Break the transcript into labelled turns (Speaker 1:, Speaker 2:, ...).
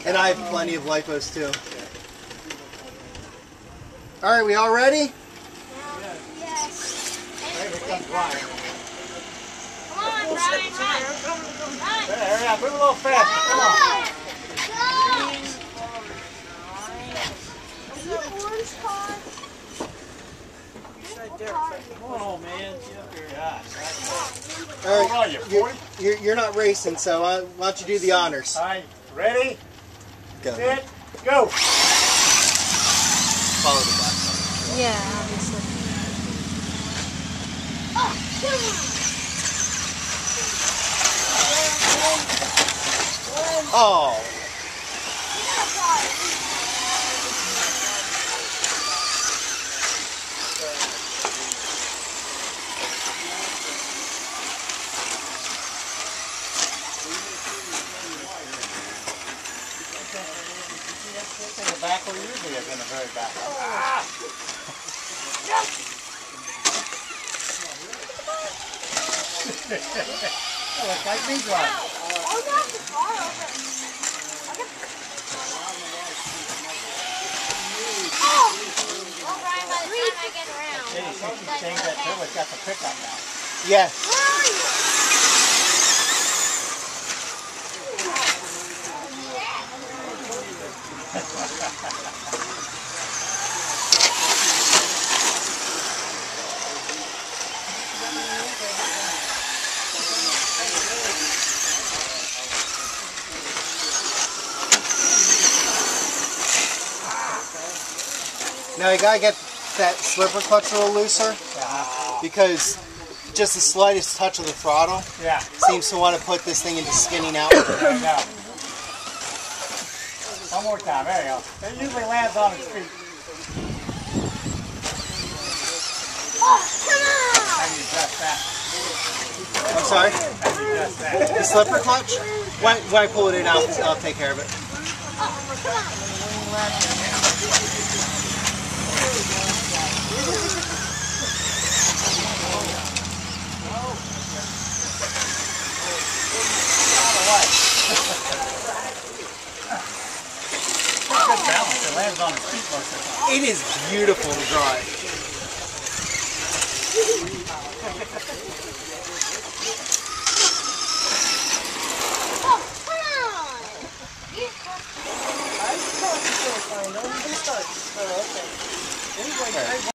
Speaker 1: And I have plenty of lipos too. Alright, we all ready?
Speaker 2: Yes.
Speaker 3: Here comes Ryan.
Speaker 2: Come on, Brian, run.
Speaker 3: Hurry up, move a little faster. Come on.
Speaker 2: See the orange car?
Speaker 3: Come on, man. Get up here. How
Speaker 1: Alright,
Speaker 3: old are you, 40?
Speaker 1: you're not racing, so why don't you do the honors?
Speaker 3: Alright, ready?
Speaker 1: Go.
Speaker 3: Set, go.
Speaker 1: Follow the black.
Speaker 2: Yeah, obviously. Oh, come on.
Speaker 1: Oh.
Speaker 3: In the back where you usually is, in the very back. Ah! That looks like me driving.
Speaker 2: I'll knock the car over. Oh, Brian, by the time I get around.
Speaker 3: Hey, you should change that too. It's got the pickup now.
Speaker 1: Yeah. Now you gotta get that slipper clutch a little looser because just the slightest touch of the throttle seems to want to put this thing into spinning out.
Speaker 3: There you go. One more time. There you go. It usually lands on its feet.
Speaker 2: Oh, come on!
Speaker 3: How do you adjust that?
Speaker 1: I'm sorry?
Speaker 3: How do you adjust that?
Speaker 1: The slipper clutch? When I pull it in, I'll take care of it.
Speaker 2: Oh, come on!
Speaker 3: Good balance. It lands on its feet most of the time.
Speaker 1: It is beautiful to drive.